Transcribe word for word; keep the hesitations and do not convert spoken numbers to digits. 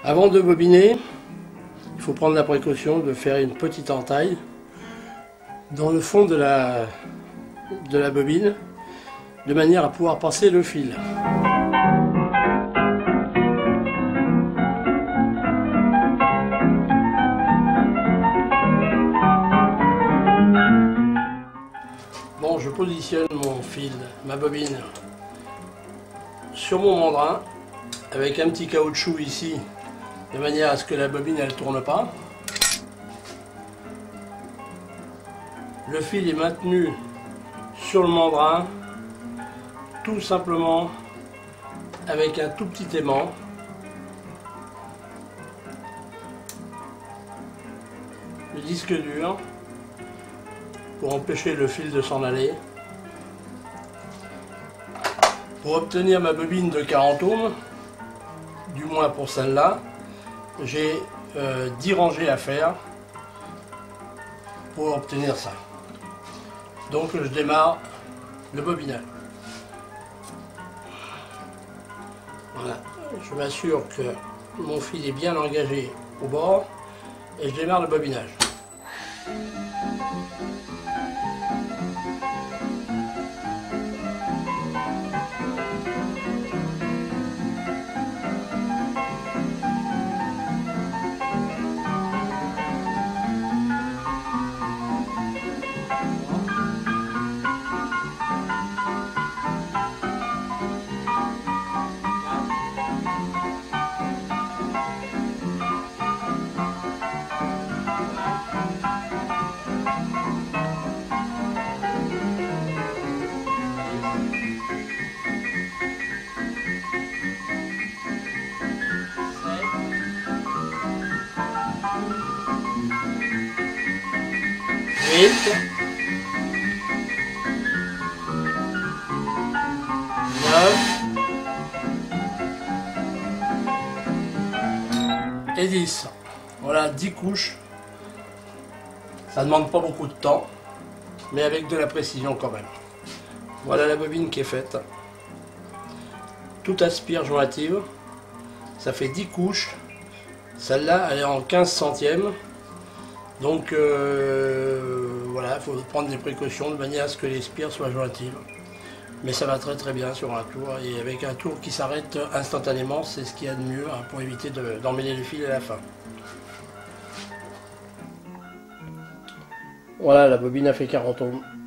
Avant de bobiner, il faut prendre la précaution de faire une petite entaille dans le fond de la, de la bobine, de manière à pouvoir passer le fil. Bon, je positionne mon fil, ma bobine, sur mon mandrin, avec un petit caoutchouc ici, de manière à ce que la bobine elle tourne pas. Le fil est maintenu sur le mandrin, tout simplement avec un tout petit aimant. Le disque dur pour empêcher le fil de s'en aller. Pour obtenir ma bobine de quarante ohms, du moins pour celle-là, j'ai euh, dix rangées à faire pour obtenir ça. Donc je démarre le bobinage. Voilà, je m'assure que mon fil est bien engagé au bord et je démarre le bobinage. huit, neuf et dix. Voilà, dix couches. Ça ne demande pas beaucoup de temps, mais avec de la précision quand même. Voilà la bobine qui est faite. Tout aspire jointive. Ça fait dix couches. Celle-là, elle est en quinze centièmes. Donc euh, voilà, il faut prendre des précautions de manière à ce que les spires soient jointives. Mais ça va très très bien sur un tour, et avec un tour qui s'arrête instantanément, c'est ce qu'il y a de mieux hein, pour éviter d'emmêler les fils à la fin. Voilà, la bobine a fait quarante ohms.